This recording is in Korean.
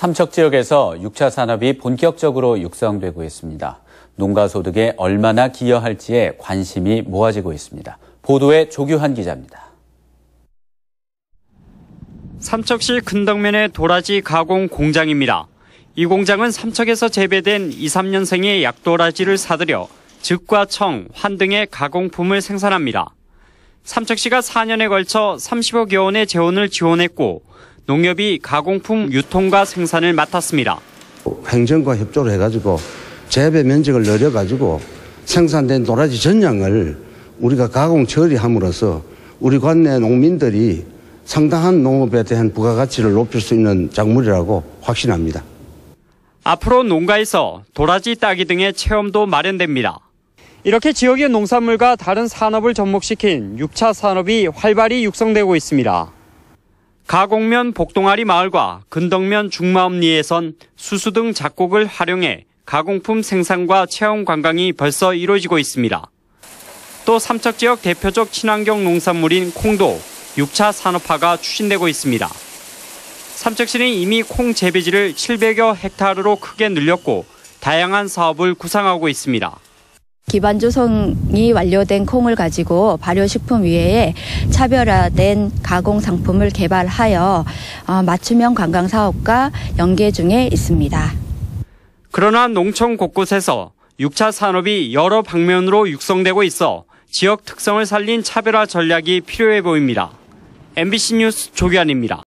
삼척 지역에서 6차 산업이 본격적으로 육성되고 있습니다. 농가 소득에 얼마나 기여할지에 관심이 모아지고 있습니다. 보도에 조규환 기자입니다. 삼척시 근덕면의 도라지 가공 공장입니다. 이 공장은 삼척에서 재배된 2, 3년생의 약도라지를 사들여 즙과 청, 환 등의 가공품을 생산합니다. 삼척시가 4년에 걸쳐 30억여 원의 재원을 지원했고 농협이 가공품 유통과 생산을 맡았습니다. 행정과 협조를 해가지고 재배 면적을 늘려가지고 생산된 도라지 전량을 우리가 가공 처리함으로써 우리 관내 농민들이 상당한 농업에 대한 부가가치를 높일 수 있는 작물이라고 확신합니다. 앞으로 농가에서 도라지 따기 등의 체험도 마련됩니다. 이렇게 지역의 농산물과 다른 산업을 접목시킨 6차 산업이 활발히 육성되고 있습니다. 가곡면 복동아리 마을과 근덕면 중마읍리에선 수수 등 작곡을 활용해 가공품 생산과 체험 관광이 벌써 이루어지고 있습니다. 또 삼척 지역 대표적 친환경 농산물인 콩도 6차 산업화가 추진되고 있습니다. 삼척시는 이미 콩 재배지를 700여 헥타르로 크게 늘렸고 다양한 사업을 구상하고 있습니다. 기반 조성이 완료된 콩을 가지고 발효식품 위에 차별화된 가공 상품을 개발하여 맞춤형 관광 사업과 연계 중에 있습니다. 그러나 농촌 곳곳에서 6차 산업이 여러 방면으로 육성되고 있어 지역 특성을 살린 차별화 전략이 필요해 보입니다. MBC 뉴스 조규환입니다.